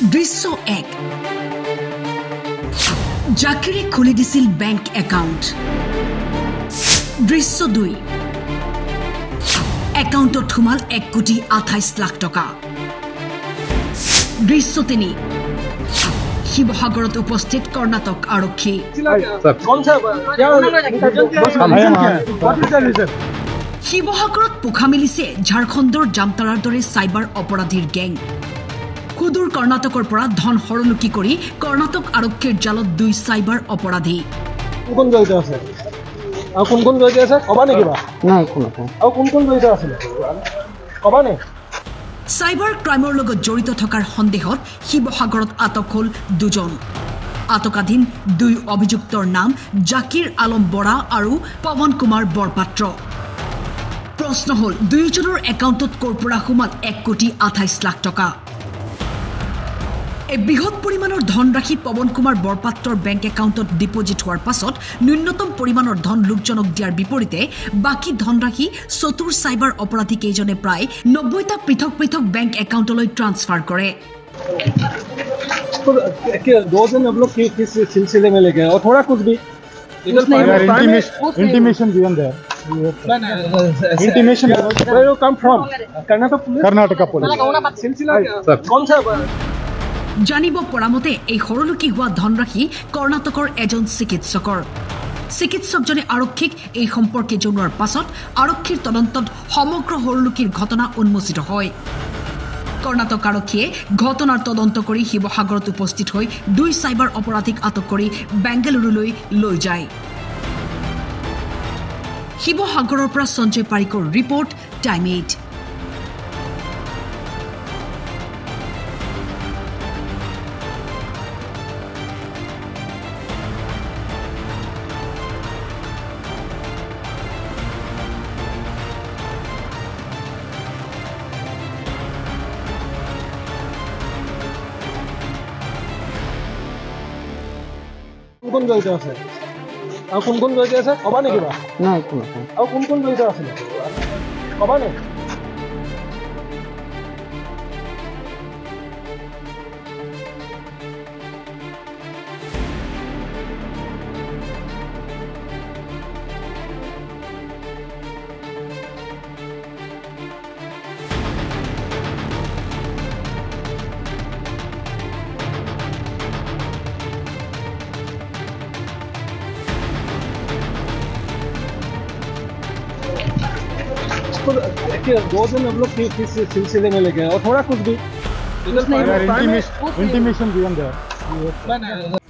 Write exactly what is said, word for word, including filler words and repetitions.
দৃশ্য এক জাকিৰে খুলি দিছিল বেংক একাউণ্ট। দৃশ্য দুই একাউণ্টত সোমাল এক কোটি আঠাইশ লাখ টকা। দৃশ্য তিনি শিৱসাগৰত উপস্থিত কৰ্ণাটক আৰক্ষী। শিৱসাগৰত পোখা মেলিছে ঝাৰখণ্ডৰ জামতাৰাৰ দৰে চাইবাৰ অপৰাধীৰ গেং। সুদূৰ কৰ্ণাটকৰ পৰা ধন হৰলুকি কৰি কৰ্ণাটক আৰক্ষীৰ জালত দুই চাইবাৰ অপৰাধী। কোন জড়িত আছে আৰু কোন কোন জড়িত আছে কবা নেকি বা নাই কোন আৰু কোন কোন জড়িত আছে কবা নে চাইবাৰ ক্ৰাইমৰ লগত জড়িত থকাৰ সন্দেহত শিৱসাগৰত আটক হ'ল দুজন। আটকাধীন দুই অভিযুক্তৰ নাম জাকিৰ আলম বৰা আৰু পৱন কুমাৰ বৰপাত্ৰ। প্ৰশ্ন হ'ল দুয়োজনৰ একাউণ্টত ক'ৰ পৰা সোমাল এক কোটি আঠাইশ লাখ টকা। এই বৃহৎ পৰিমাণৰ ধনৰাশি পৱন কুমাৰ বৰপাত্ৰৰ বেংক একাউণ্টত ডিপজিট হোৱাৰ পাছত ন্যূনতম পৰিমাণৰ ধন লোকজনক দিয়াৰ বিপৰীতে বাকী ধনৰাশি চতুৰ চাইবাৰ অপৰাধী কেইজনে প্ৰায় নব্বৈটা পৃথক পৃথক বেংক একাউণ্টলৈ ট্ৰান্সফাৰ কৰে। दो दिन हम लोग किस सिलसिले में लेके और थोड़ा कुछ भी intimation given there intimation where you come from Karnataka police Karnataka police सिलसिला कौन सा জানিব পৰা মতে এই হৰলুকি হোৱা ধনৰাশি কৰ্ণাটকৰ এজন চিকিৎসকৰ। চিকিৎসকজনে আৰক্ষীক এই সম্পৰ্কে জনোৱাৰ পাছত আৰক্ষীৰ তদন্তত সমগ্ৰ হৰলুকিৰ ঘটনা উন্মোচিত হয়। কৰ্ণাটক আৰক্ষীয়ে ঘটনাৰ তদন্ত কৰি শিৱসাগৰত উপস্থিত হৈ দুই চাইবাৰ অপৰাধীক আটক কৰি বেংগালুৰুলৈ লৈ যায়। শিৱসাগৰৰ পৰা Sanjay Parikar report, Time Eight. কোন জড়িত আছে আৰু কোন কোন জড়িত আছে কবা নেকি বা নাই কোন আৰু কোন কোন জড়িত আছে কবা নে दो दिन हम लोग किस सिलसिले में लेके और थोड़ा कुछ भी इंटीमेशन गिवन देयर